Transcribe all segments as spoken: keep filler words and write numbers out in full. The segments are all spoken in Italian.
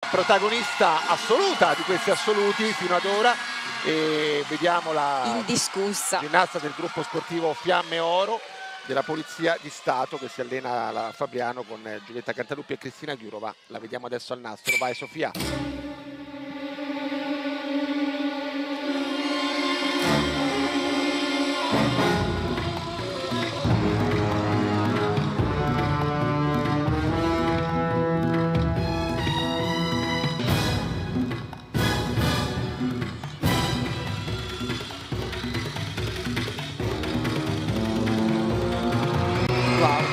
protagonista assoluta di questi assoluti fino ad ora, e vediamo la indiscussa ginnasta del gruppo sportivo Fiamme Oro della Polizia di Stato che si allena alla Fabriano con Giulietta Cantaluppi e Cristina Ghiurova. La vediamo adesso al nastro. Vai Sofia. Wow.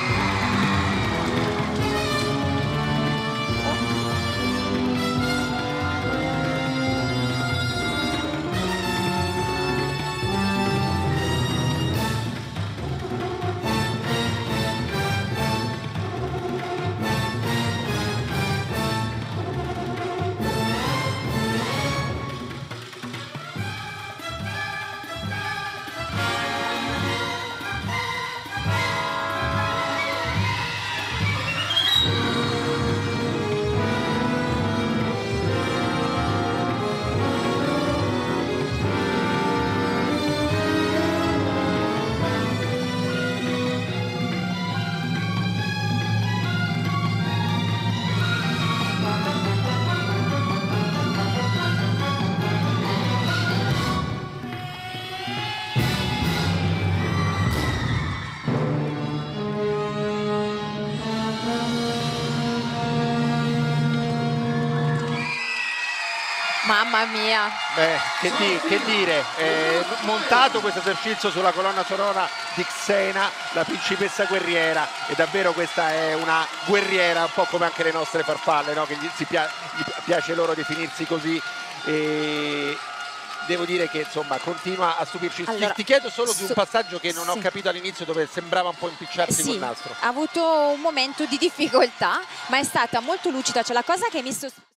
Mamma mia. Beh, che, di, che dire, eh, montato questo esercizio sulla colonna sonora di Xena, la principessa guerriera, e davvero questa è una guerriera, un po' come anche le nostre farfalle, no? Che gli, si pia gli piace loro definirsi così. E devo dire che insomma continua a stupirci. Allora, ti, ti chiedo solo di un so, passaggio che non sì. ho capito all'inizio, dove sembrava un po' impicciarsi sì, col nastro. ha avuto un momento di difficoltà, ma è stata molto lucida. Cioè, la cosa che mi